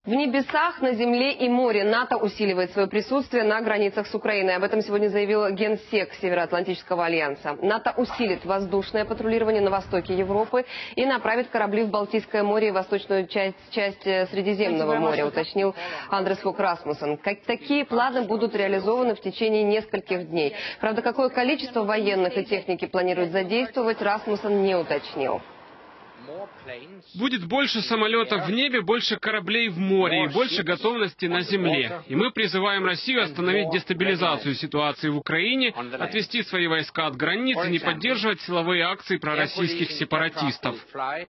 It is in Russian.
В небесах, на земле и море НАТО усиливает свое присутствие на границах с Украиной. Об этом сегодня заявил генсек Североатлантического альянса. НАТО усилит воздушное патрулирование на востоке Европы и направит корабли в Балтийское море и восточную часть Средиземного моря, уточнил Андрес Фок Расмуссен. Такие планы будут реализованы в течение нескольких дней. Правда, какое количество военных и техники планирует задействовать, Расмуссен не уточнил. Будет больше самолетов в небе, больше кораблей в море и больше готовности на земле. И мы призываем Россию остановить дестабилизацию ситуации в Украине, отвести свои войска от границ и не поддерживать силовые акции пророссийских сепаратистов.